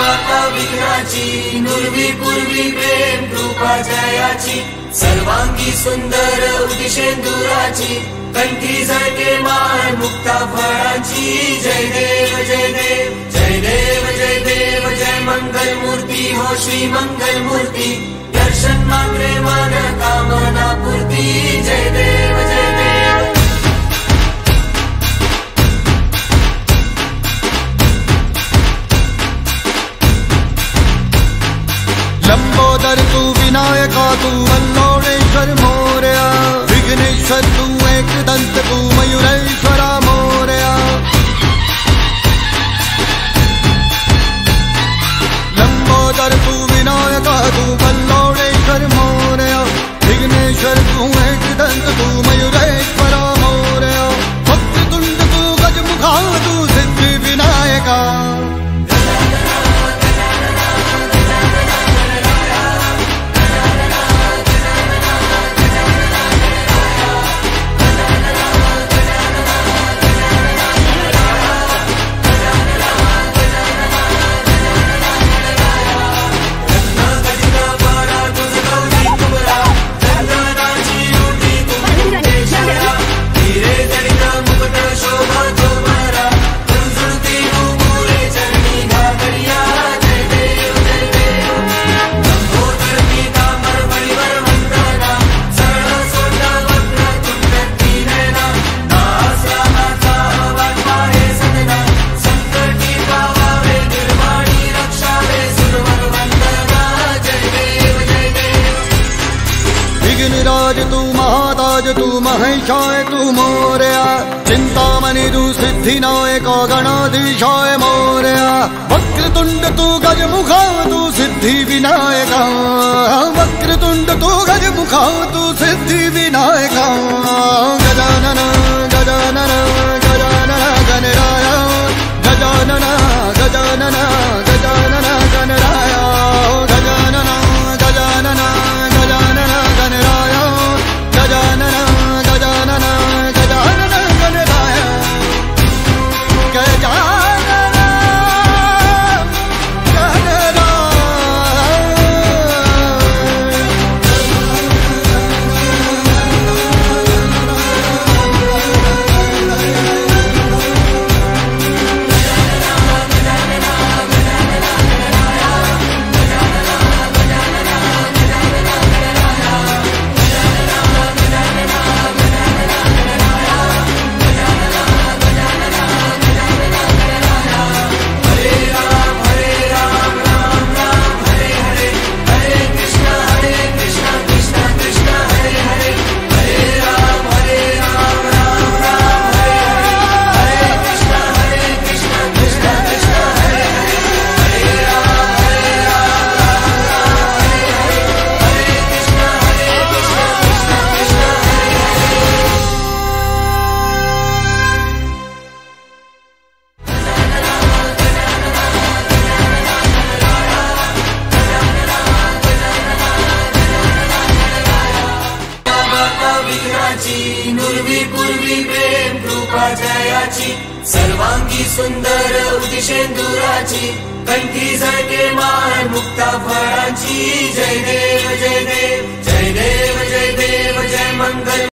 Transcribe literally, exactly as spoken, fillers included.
माता विघ्नाची नुरवी पूर्वी प्रेम कृपा जयाची सर्वांगी सुंदर उदिशेंदुराची कंठी झळके माळ मुक्ता फळाची जय देव जय देव जय देव जय देव जय मंगल मूर्ती हो श्री मंगल मूर्ती दर्शन मात्रे मन कामना पूर्ती जय देव जय देव। लंबोदर तू विनायका तू वल्लोळेश्वर मोरया विघ्नेश्वर तू एकदंत तू मयूरेश्वरा मोरया। लंबोदर तू विनायका तू वल्लोळेश्वर मोरया विघ्नेश्वर तू एकदंत तू मयूरेश्वरा मोरया। वक्रतुंड तू गजमुखा तू सिद्धि विनायका राज तू महाताज तू महेशाय तू मोरया चिंतामणि तू सिद्धिनायक गणाधीशाय मोरया। वक्रतुंड तू गजमुखा तू सिद्धि विनायका वक्रतुंड तू गजमुखा तू सिद्धि विनायका। गजानन गजानन गजानन गणराय गजानन गजानन गजानन गणराय गजानन गजानन गजानन गणराय गजानन गजानन गजानन गणराय गजानन नुरवी पूर्वी प्रेम कृपा जयाची सर्वांगी सुंदर उदिशेंदुराची कंठी झळके माळ मुक्ता फळाची जय देव जय देव जय देव जय देव जय मंगल